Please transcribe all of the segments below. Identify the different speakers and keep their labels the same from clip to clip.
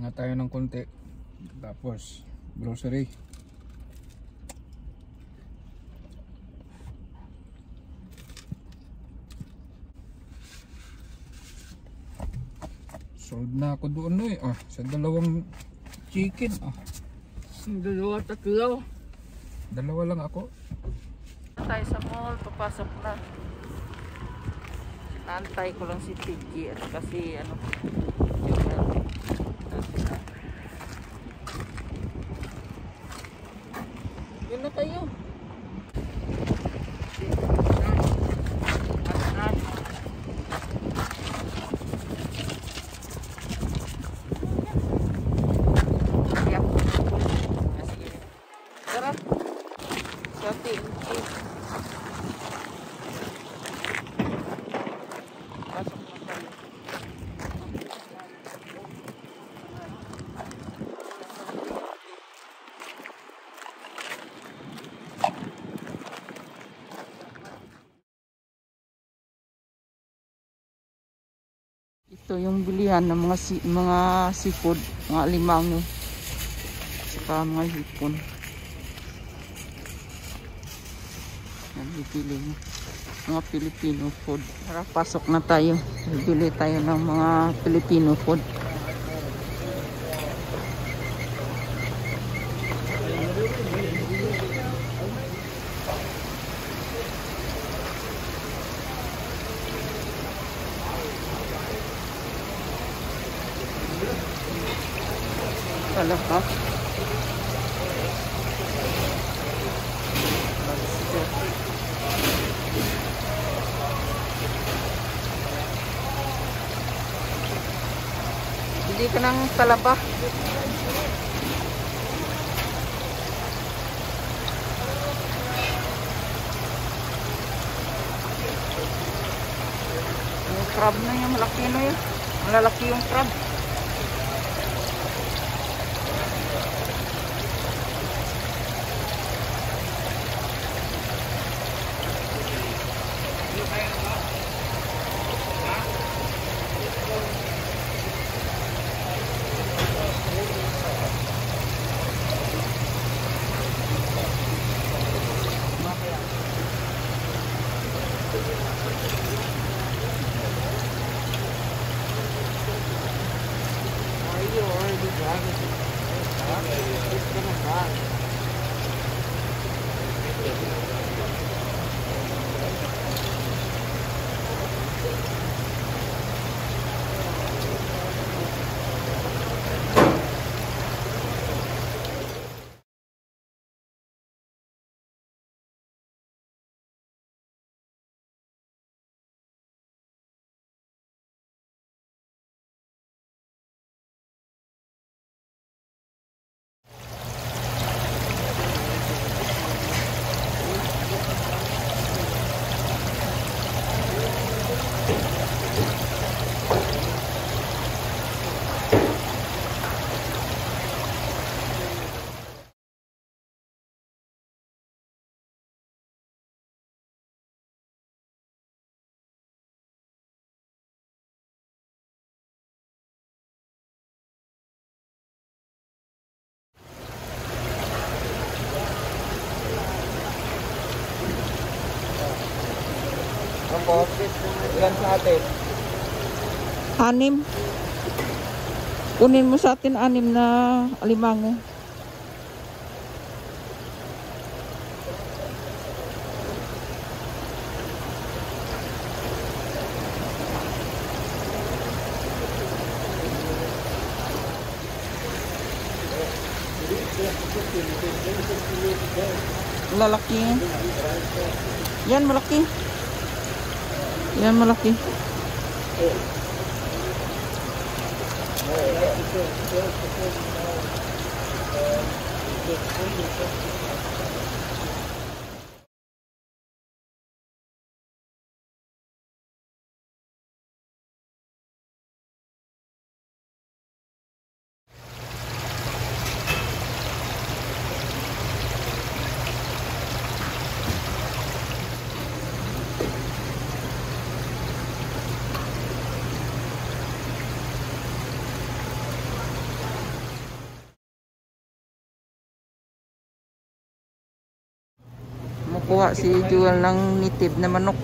Speaker 1: Hinga tayo ng konti. Tapos grocery. Sold na ako doon eh. Sa dalawang chicken.
Speaker 2: Dalawa, tatlo.
Speaker 1: Dalawa lang ako.
Speaker 2: Tayo sa mall, papasok na. Naantay ko lang si Tiki at kasi ano yun na tayo. Tara. Shoti. Pasok na tayo. Ito yung bilihan ng mga seafood, mga alimango, saka mga hipon. Yan, bibili mo. Mga Filipino food. Tara, pasok na tayo. Bibili tayo ng mga Filipino food. Talaga. Hindi ka ng talaba. Yung crab na yung malaki na yun. Malalaki yung crab.
Speaker 1: Ako, ilan sa atin?
Speaker 2: 6. Kunin mo sa atin 6 na alimango. Lalaki. Yan malaki. Yan malaki. nakakuha si Jewel ng native na manok.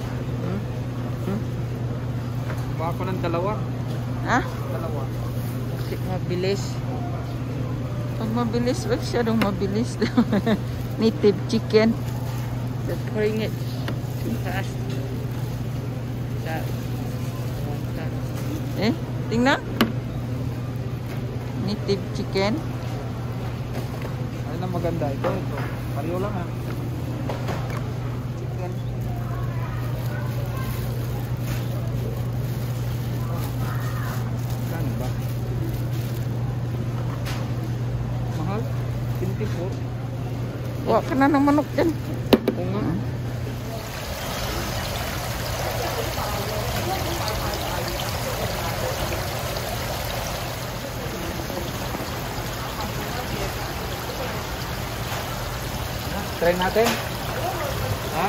Speaker 1: Kuha ko ng dalawa.
Speaker 2: Ha?
Speaker 1: Dalawa.
Speaker 2: Kasi mabilis. Pag mabilis, wag siya dong mabilis. Native chicken. That's bring it too fast. Tingnan. Native chicken.
Speaker 1: Ano na maganda ito? Ito. Pareho lang ha.
Speaker 2: Chicken.
Speaker 1: Saan ba? Mahal? 24?
Speaker 2: Wala ka na ng manok dyan.
Speaker 1: Oo nga. Try natin. Ha?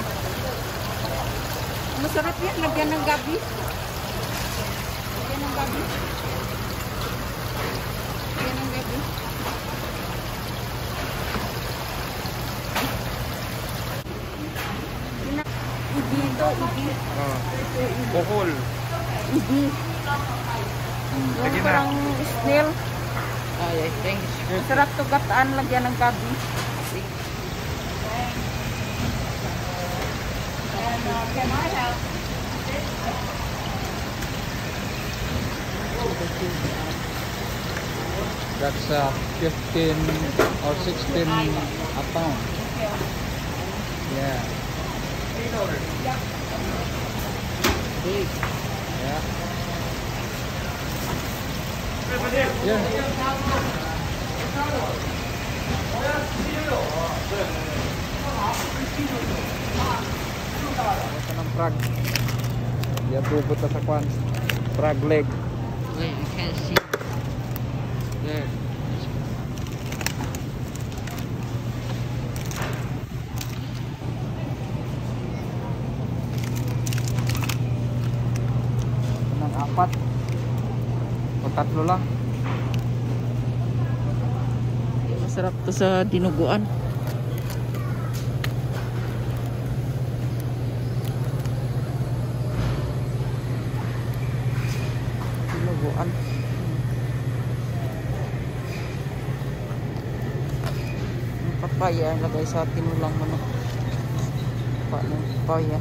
Speaker 2: Masarap yan. Lagyan ng gabi. Lagyan ng gabi. Lagyan ng gabi. Ibi ito. Ibi.
Speaker 1: Oh. Bukol.
Speaker 2: Ibi.
Speaker 1: Sige
Speaker 2: Yung
Speaker 1: na.
Speaker 2: parang snail. Ay, thanks. Masarap to gataan. Lagyan ng gabi. Can I help?
Speaker 1: That's 15 or 16 a pound. Yeah.
Speaker 2: Big.
Speaker 1: Yeah. Yeah. Ito ng frog. Yan tubot na sa kwan. Frog leg.
Speaker 2: Wait, I can't see. There.
Speaker 1: Ito ng 4. O 3 lang.
Speaker 2: Masarap to sa dinuguan. Dinuguan. Ang papaya lagay sa tinulang manok. Paano papaya?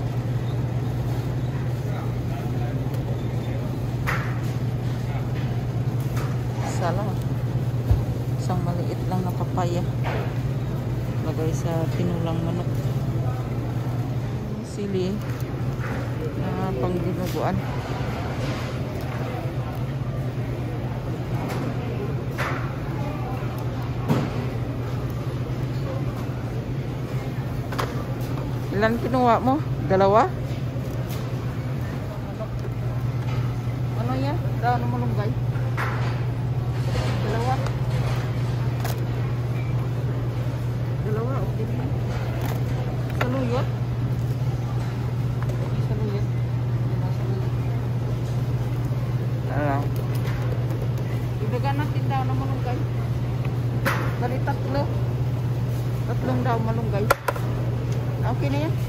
Speaker 2: Sala. Isang maliit lang na papaya. Lagay sa tinulang manok. Sili na pang dinuguan. Ilan kinuha mo? Dalawa? Ano yan? Daw na malunggay? Dalawa? Dalawa, okay na. Saluyot? Saluyot?
Speaker 1: Ano?
Speaker 2: Idagan natin daw na malunggay. Bali tatlo. Tatlong daw malunggay. Okay na yan.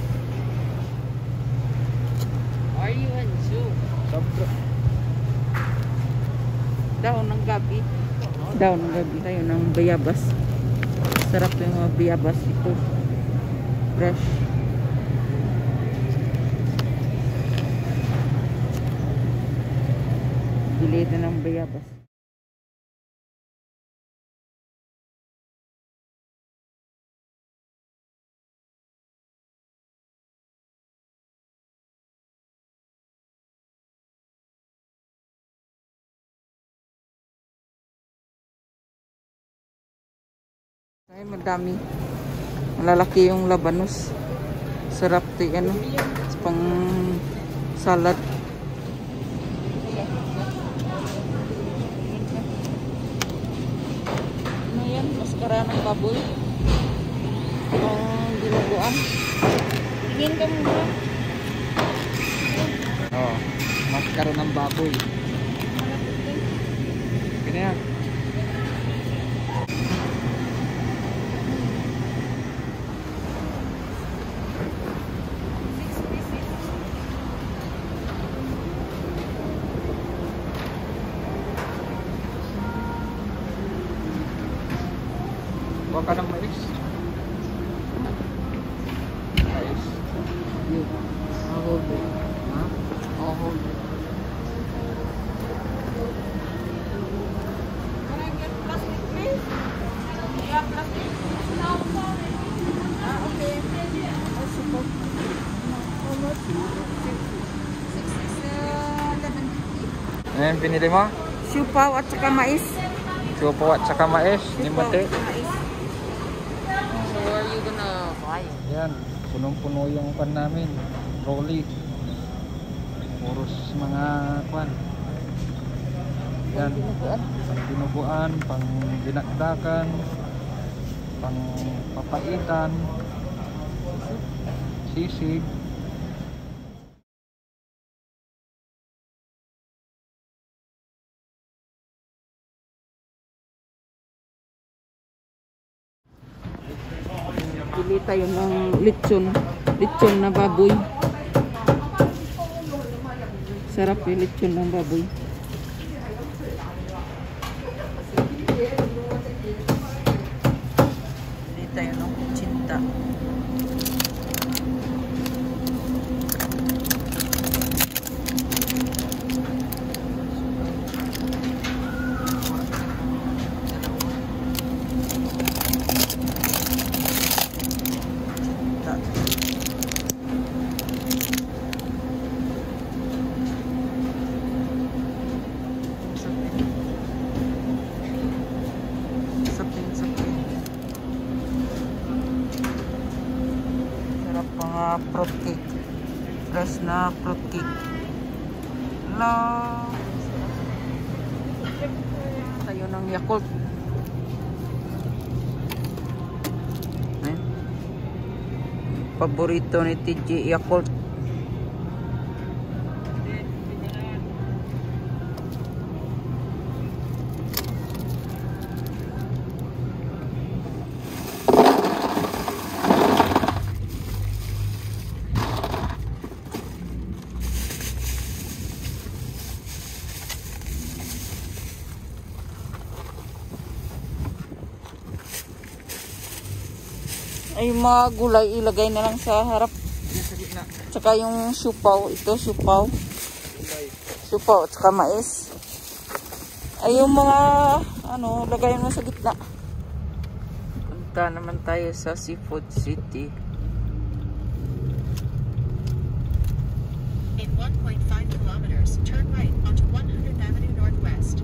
Speaker 2: Are you in zoo?
Speaker 1: Sobra.
Speaker 2: Daon ng gabi. Daon ng gabi tayo ng bayabas. Sarap yung mga bayabas ito. Fresh. Bili na ng bayabas. Ay, madami. Malalaki yung labanos. Sarap to ano, pang salad. Ano yan? Maskara ng baboy. Pang dinuguan. Tingin ka muna.
Speaker 1: Oh, maskara ng baboy. Ganyan. Ano yung pinili mo?
Speaker 2: Siupaw at saka mais.
Speaker 1: Siupaw at saka mais. Limate.
Speaker 2: So are you gonna buy?
Speaker 1: Yan. Punong-puno yung pan namin. Rolly. Puros mga kwan. Yan. Pang dinuguan, pang dinakdakan, pang papaitan, sisig.
Speaker 2: Pili tayo ng lechon. Lechon na baboy. Sarap yung lechon ng baboy. Pili tayo ng kutsinta. Fruit cake. Fresh na fruit cake. Hello. Tayo ng Yakult. Paborito ni TJ Yakult. Ay, mga gulay ilagay na lang sa harap.
Speaker 1: Sa gitna.
Speaker 2: Tsaka yung siupaw. Ito, siupaw. Siupaw at saka mais. Ay, yung mga ano, lagay mo sa gitna. Punta naman tayo sa Seafood City.
Speaker 3: In 1.5 kilometers, turn right onto 100th Avenue Northwest.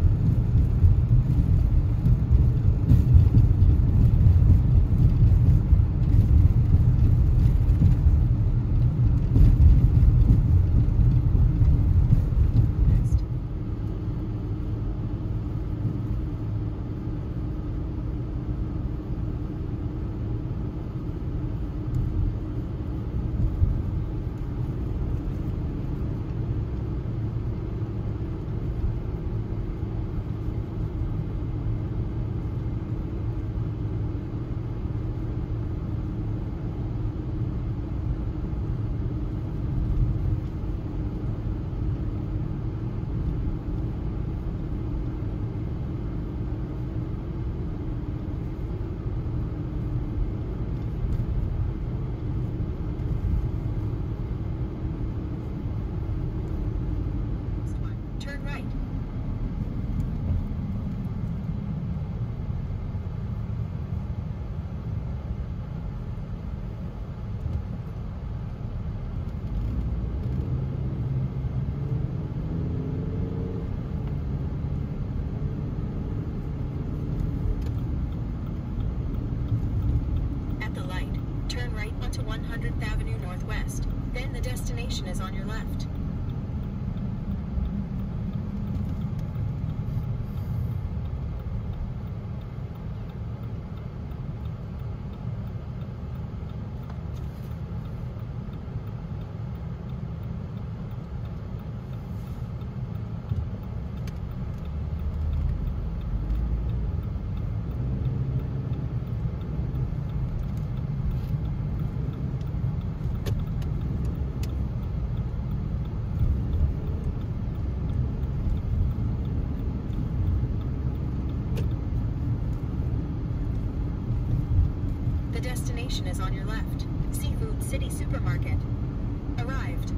Speaker 3: Turn right. At the light, turn right onto 100th Avenue Northwest. Then the destination is on your left. The destination is on your left. Seafood City Supermarket. Arrived.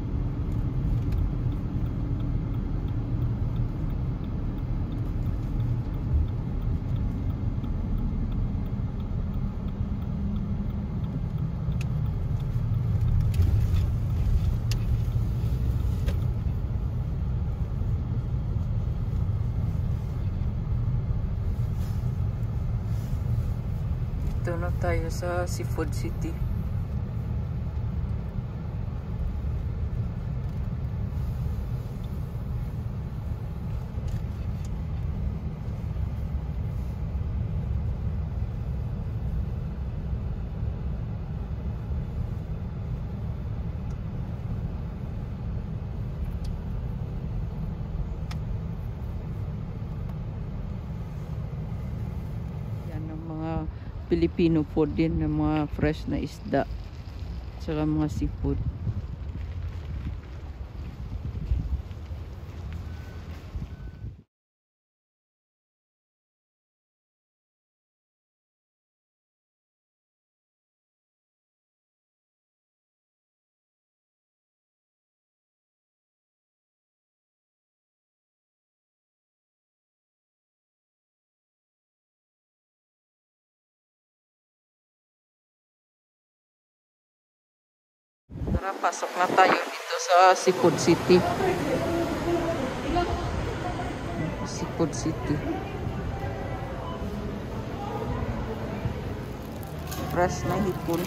Speaker 2: Na tayo sa Seafood City. Filipino food din, ng mga fresh na isda tsaka mga seafood. Tara, pasok na tayo dito sa Seafood City. Seafood City. Fresh na hipon.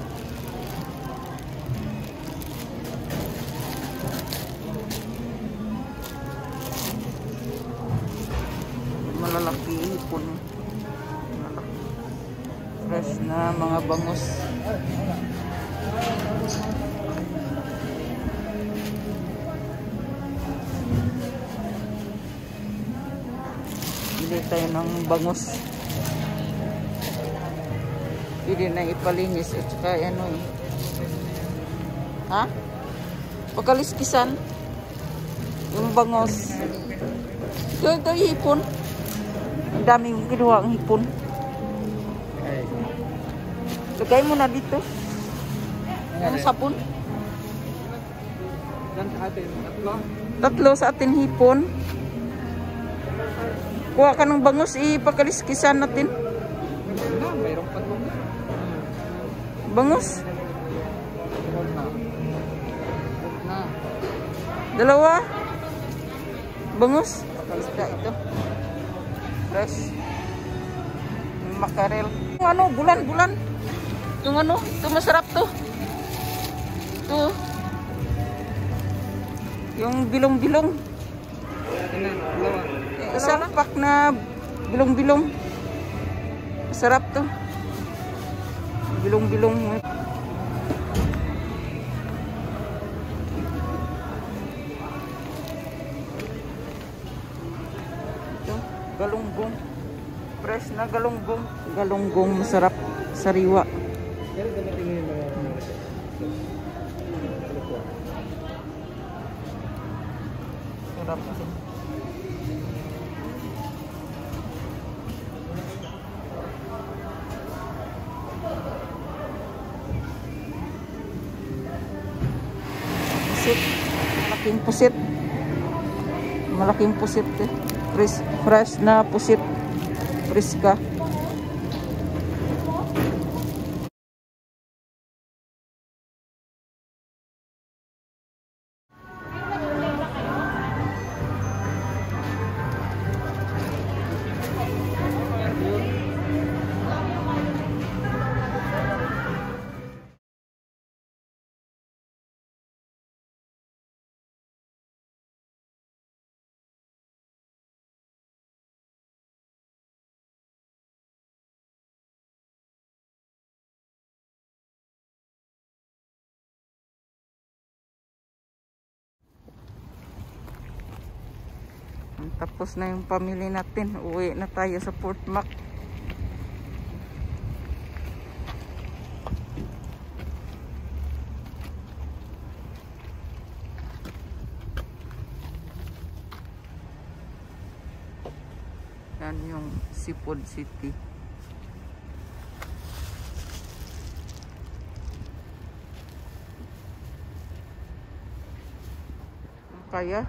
Speaker 2: Malalaki hipon. Malalaki. Fresh na mga bangus. Bili tayo ng bangus. Bili na ipalinis at saka ano eh. Ha? Pagkaliskisan yung bangus. Ito hipon. Ang daming kinuha ang hipon. Lagay mo na dito. Ang sapon. Tatlo sa atin hipon. Kuha ka ng bangus, ipakaliskisan natin.
Speaker 1: Mayroong patong.
Speaker 2: Bangus. Dalawa. Bangus. Isda ito. Fresh. Makarel. Yung ano, bulan-bulan. Yung ano, ito masarap to. Ito. Yung bilong-bilong. Isang pack na bilong-bilong. Masarap to. Bilong-bilong. Ito, galunggong. Fresh na galunggong. Galunggong masarap. Sariwa. Sarap ito. Pusit. Malaking pusit. Malaking pusit eh. Fresh na pusit. Friska. Tapos na yung pamili natin. Uwi na tayo sa Fort Mac. Yan yung Seafood City. Kaya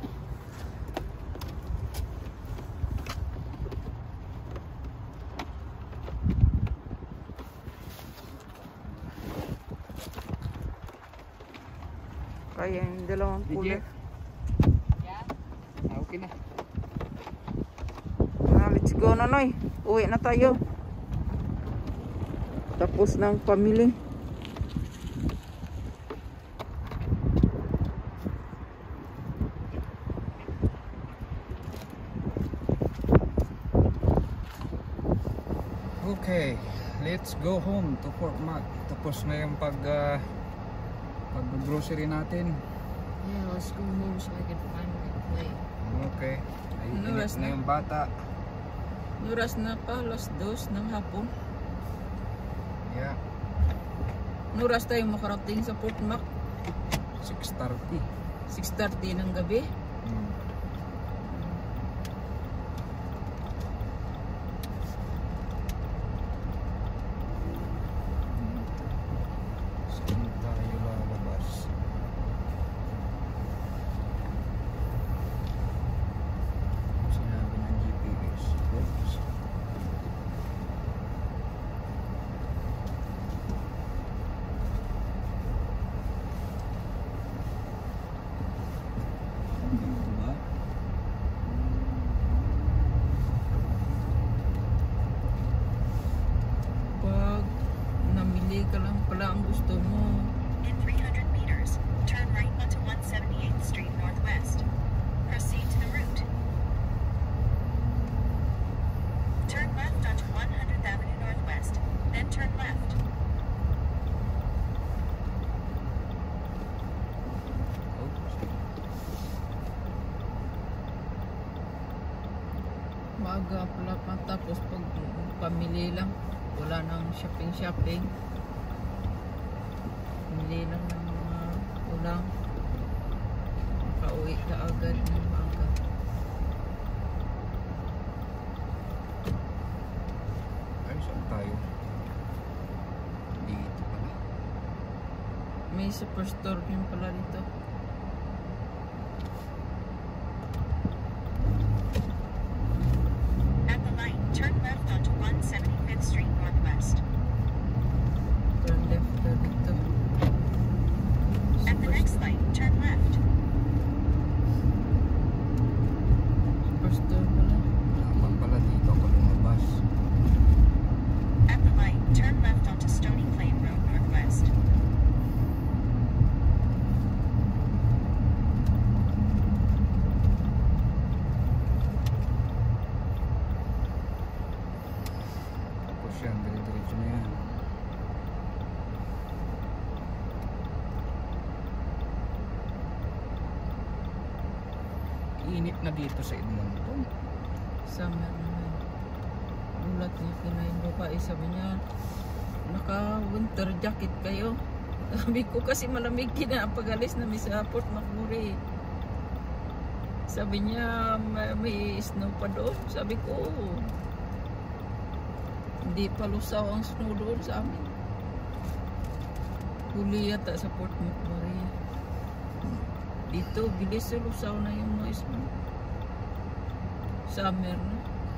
Speaker 2: yung dalawang kulay.
Speaker 1: Okay na.
Speaker 2: Let's go na, Noy. Uwi na tayo. Tapos ng pamili.
Speaker 1: Okay, let's go home to Fort Mac. Tapos na yung pag-grocery natin.
Speaker 4: Yeah, let's go home so I can finally play.
Speaker 1: Okay. Ay,
Speaker 2: Ano
Speaker 1: init
Speaker 2: oras
Speaker 1: na
Speaker 2: na?
Speaker 1: yung bata.
Speaker 2: Oras na pa, alas 2 ng hapon.
Speaker 1: Yeah,
Speaker 2: Oras tayo makarating sa Fort Mac.
Speaker 1: 6:30.
Speaker 2: 6:30 ng gabi.
Speaker 1: Saan tayo lalabas? Sinabi ng GPS. Oops. Diba?
Speaker 2: Pag namili ka lang pala ang gusto mo.
Speaker 3: In 300 meters, turn right onto 178th Street Northwest. Proceed to the route. Turn left onto 100th Avenue Northwest, then turn left.
Speaker 1: Oops.
Speaker 2: Maaga pala pa. Tapos pag pamili lang, wala nang shopping. Pamili lang ng mga ulang. Makauwi ka agad ng maaga.
Speaker 1: Ay, saan tayo? Dito pala.
Speaker 2: May superstore din pala dito.
Speaker 3: At the light, turn left onto 175th Street Northwest.
Speaker 2: Turn left ka dito.
Speaker 3: At the next light, turn left.
Speaker 2: Superstore pala.
Speaker 1: Dapat pala dito ako lumabas.
Speaker 3: At the light, turn left onto Stony Plain Road Northwest.
Speaker 1: Tapos yan, dire-diretso na yan. Init na dito sa Edmonton.
Speaker 2: Summer naman. Ulat niya Pinoy babae. Sabi niya, naka winter jacket kayo. Sabi ko kasi malamig na pag-alis namin sa Port Macquarie. Sabi niya, may snow pa doon. Sabi ko, hindi pa lusaw ang snow doon sa amin. Huli yata sa Port Macquarie. Dito, bilis lusaw na yung mga snow. Summer na.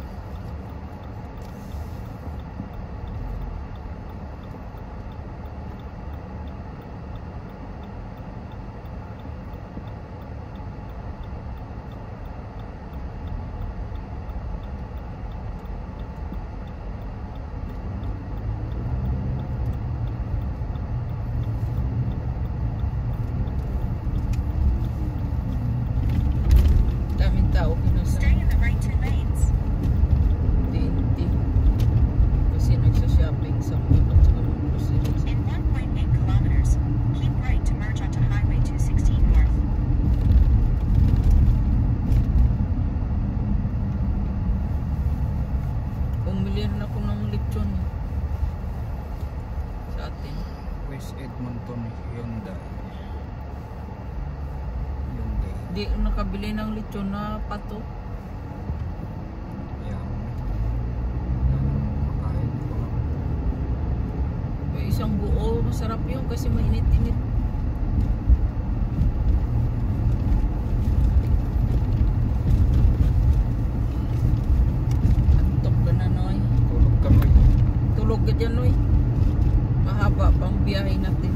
Speaker 2: Daming tao pinasa.
Speaker 3: Stay in the right 2 lanes.
Speaker 2: Hindi. Kasi nagsha-shopping sa mga at saka mga groceries.
Speaker 3: In 1.8 kilometers, keep right to merge onto Highway 216 North.
Speaker 2: Bumili rin ako ng lechon sa atin.
Speaker 1: West Edmonton, Hyundai.
Speaker 2: Di nakabili ng lechon na pato.
Speaker 1: Yan. Makain ko lang.
Speaker 2: May isang buo, masarap yun kasi mainit-init. Antok ka na, Noy.
Speaker 1: Tulog kami.
Speaker 2: Tulog ka dyan, Noy. Mahaba pang biyahe natin.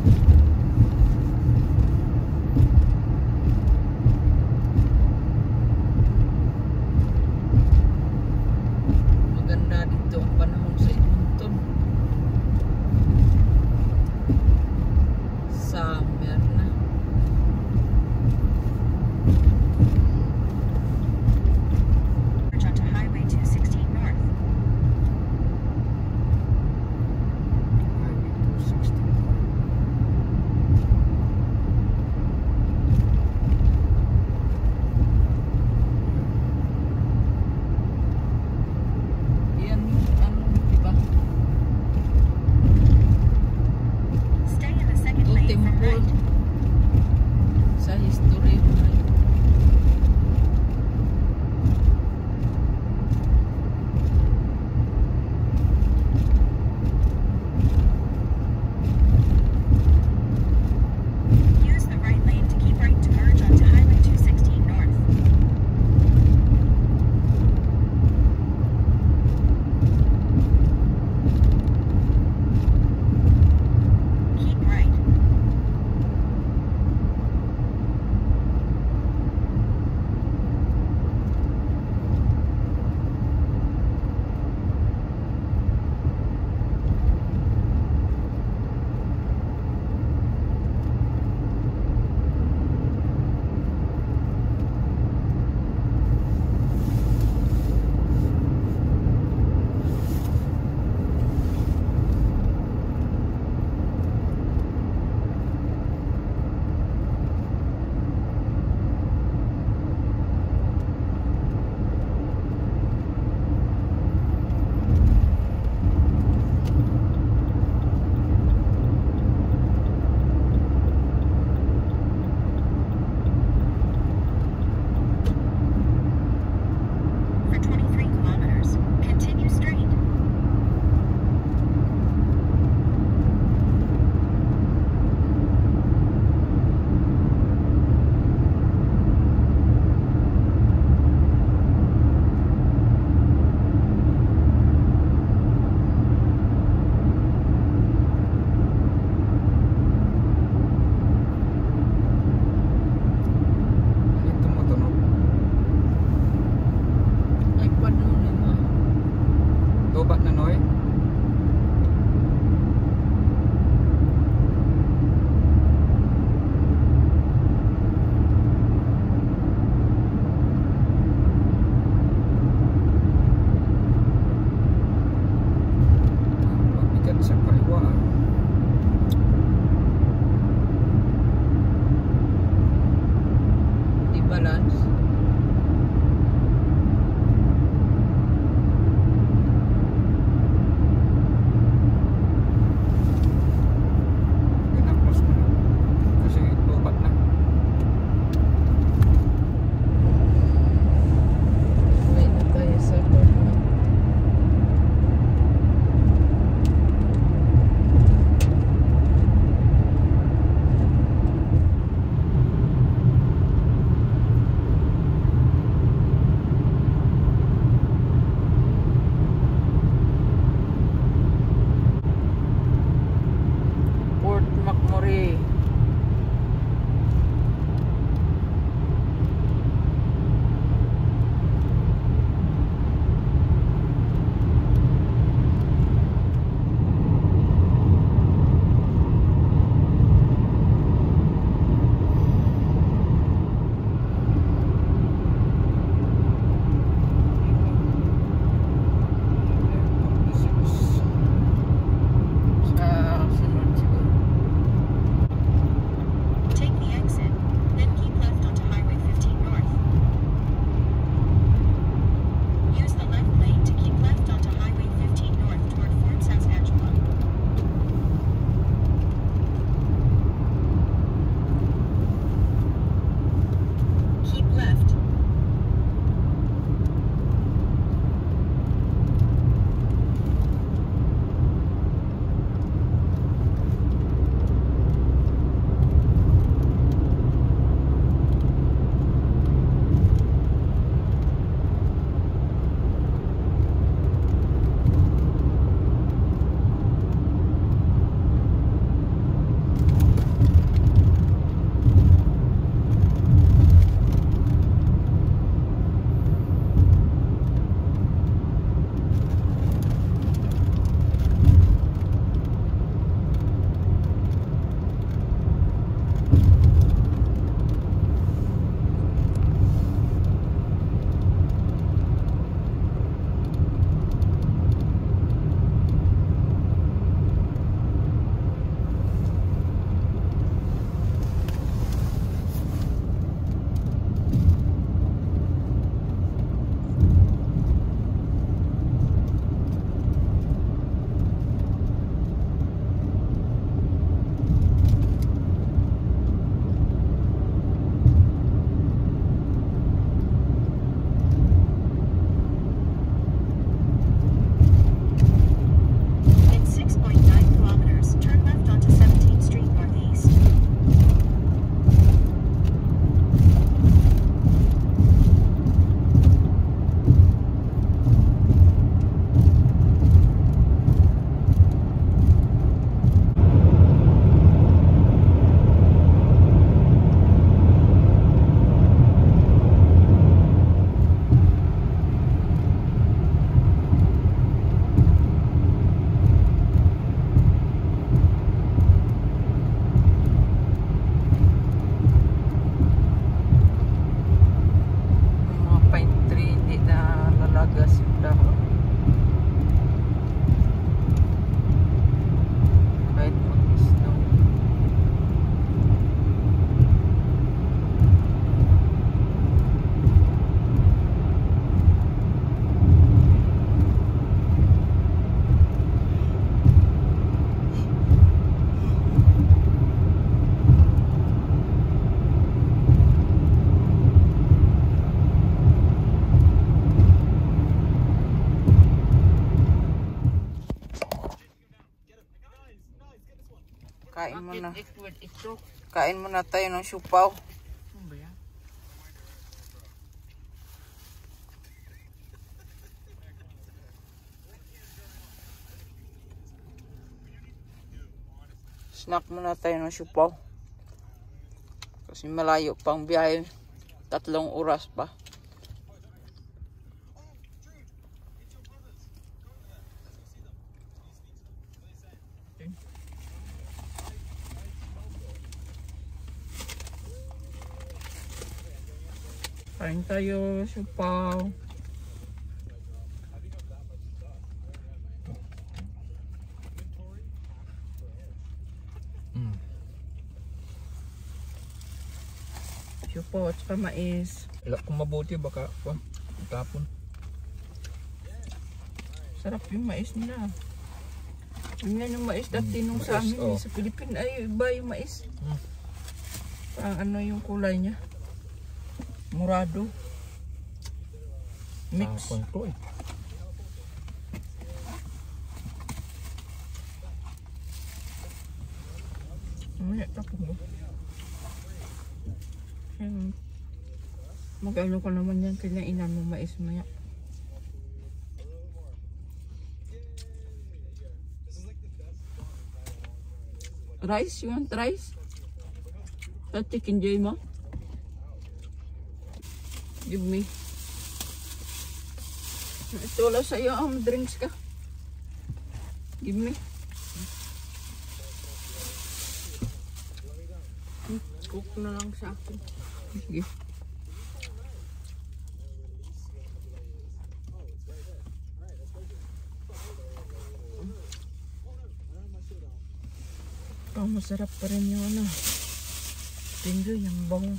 Speaker 2: Maganda dito ang panahon sa Edmonton. balance.
Speaker 1: Pinaklos ko na. Kasi tubat na.
Speaker 4: Wait na tayo sa apartment.
Speaker 2: Port McMurray. Sa sunod siguro.
Speaker 3: Take the exit, then keep left onto Highway 15 North. Use the left lane to keep left onto Highway 15 North toward Fort Saskatchewan. Keep left. In 6.9 kilometers, turn left onto 17th Street Northeast.
Speaker 2: Mga pine tree, hindi na lalagas yung dahon. Kahit mag-snow. Kain muna. Kain muna tayo ng siupaw.
Speaker 4: Ano ba yan?
Speaker 2: Snack muna tayo ng siupaw. Kasi malayo pang biyahe. 3 oras pa. Kain tayo, siupaw. supo at saka mais.
Speaker 1: Kung mabuti baka tapon.
Speaker 2: Sarap yung mais nila. Ganyan yung mais dati nung sa amin sa Pilipinas. Ay, iba yung mais. Parang ano yung kulay niya. Murado. Mix.
Speaker 1: Tapon to eh.
Speaker 2: Mamaya tapon mo. Mag-ano ko naman yan. Kinainan mo mais maya. Rice? You want rice? Sa chicken joy mo? Give me. Ito wala sa'yo. Drinks ka. Give me. Cook na lang sa akin. Sige. Oh, masarap pa rin yung ano. Tinggo yung bango.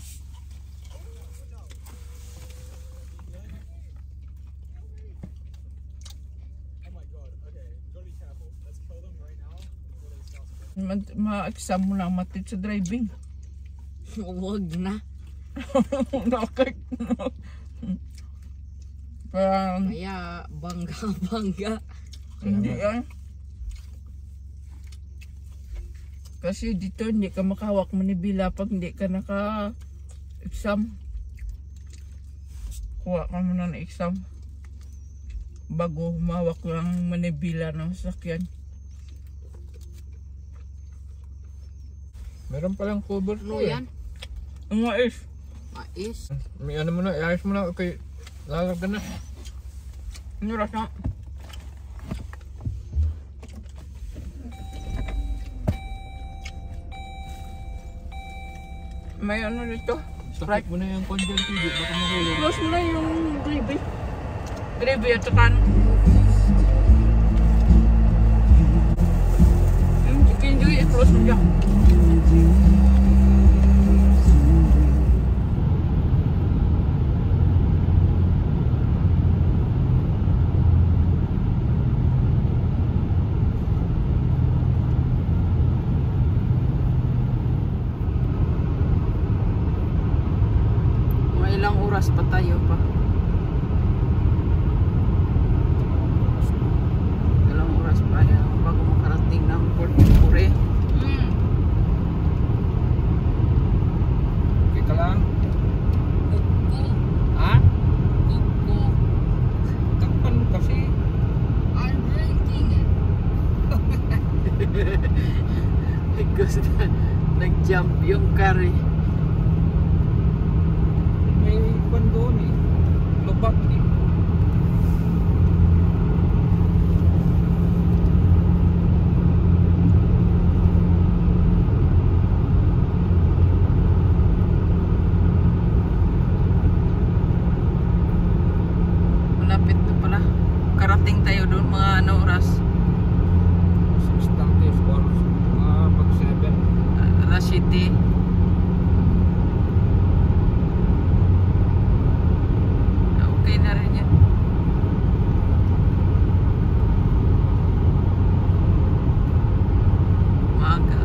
Speaker 2: Ma-exam mo lang matid sa driving.
Speaker 4: Huwag na.
Speaker 2: Nakit. Parang
Speaker 4: Kaya bangga.
Speaker 2: hindi yan. Kasi dito hindi ka makahawak manibila pag hindi ka naka-exam. Kuha ka muna ng exam bago humawak ng manibila ng sasakyan.
Speaker 1: Meron palang cover
Speaker 4: Ano
Speaker 1: to
Speaker 4: yan?
Speaker 2: Ang mais.
Speaker 4: Mais.
Speaker 1: May ano mo na, iayos mo na. Okay, lalagyan na.
Speaker 2: Ano rasa? May ano dito?
Speaker 1: Sakit mo na yung condensed TV. Baka mahulog.
Speaker 2: Close mo na yung gravy. Gravy at saka yung chicken joy, close mo dyan. May ilang oras pa tayo pa. Ilang oras pa yan bago makarating ng Port Pure.
Speaker 1: Okay ka lang? Ha? Takpan mo kasi.
Speaker 4: I'm drinking.
Speaker 2: Gusto na nag-jump yung curry.
Speaker 1: May kwan doon eh. Lubak eh.
Speaker 2: Malapit na pala. Karating tayo doon mga ano oras.
Speaker 1: 6:30 oras. Mga pag 7.
Speaker 2: Alas 7. Okay na rin yan. Maaga.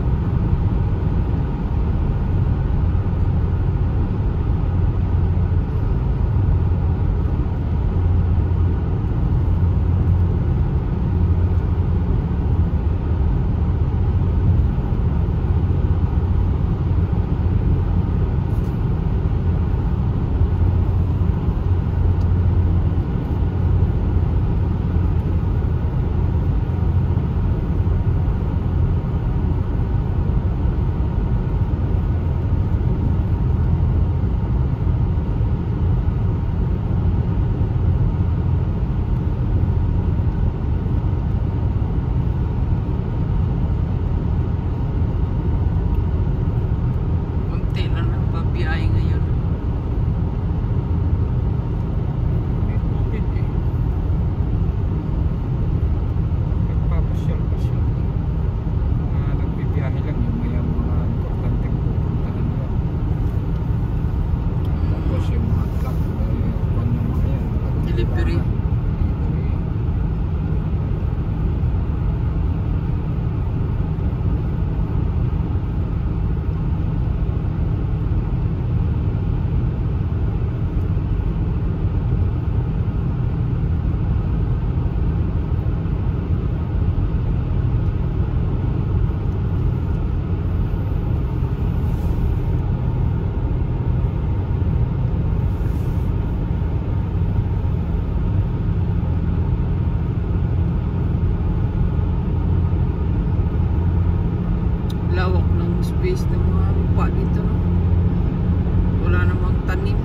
Speaker 2: libre. Lawak ng space ng mga lupa dito, no? Wala namang tanim.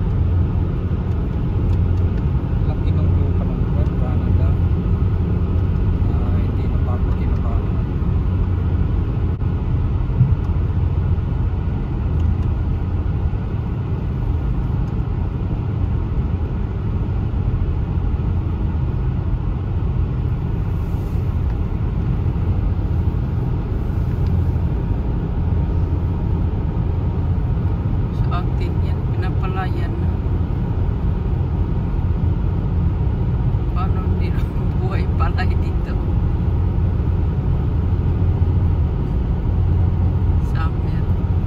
Speaker 1: Laki ng lupa ng Canada. Hindi napapakinabangan.
Speaker 2: Sa atin yan, pinapalayan na. Paano hindi na buhay palay dito? Summer.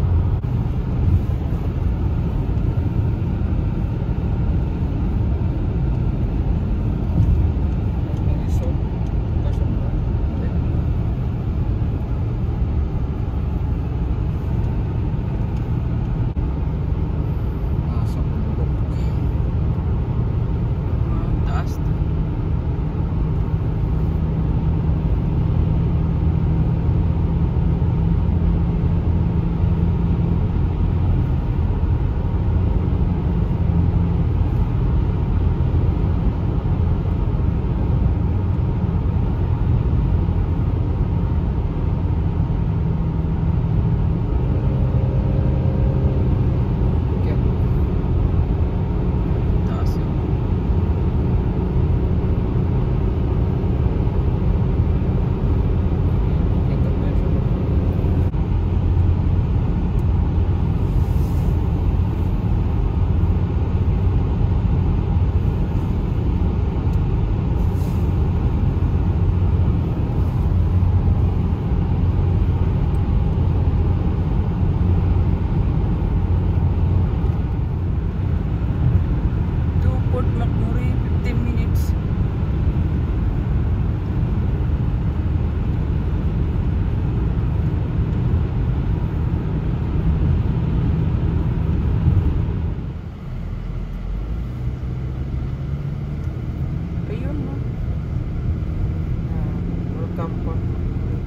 Speaker 1: Resort. Resort ba? Sa bundok.
Speaker 2: Ang taas to.
Speaker 1: Kaya,
Speaker 2: Taas yun.
Speaker 1: international.
Speaker 2: To Port McMurray, 15 minutes. Ayun, no? Welcome Port McMurray.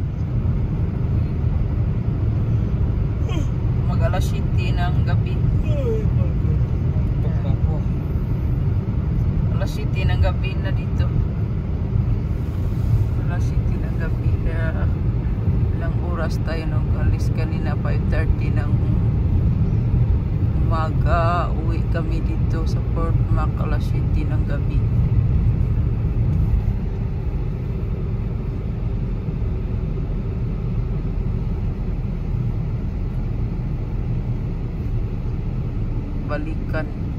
Speaker 2: Mag-alas 7 ng gabi.
Speaker 1: Tok na po.
Speaker 2: Alas 7 ng gabi na dito. Alas 7 ng gabi. Kaya ilang oras tayo nung alis kanina, 5:30 ng umaga. Uwi kami dito sa Port Mac alas 7 ng gabi. Balikan.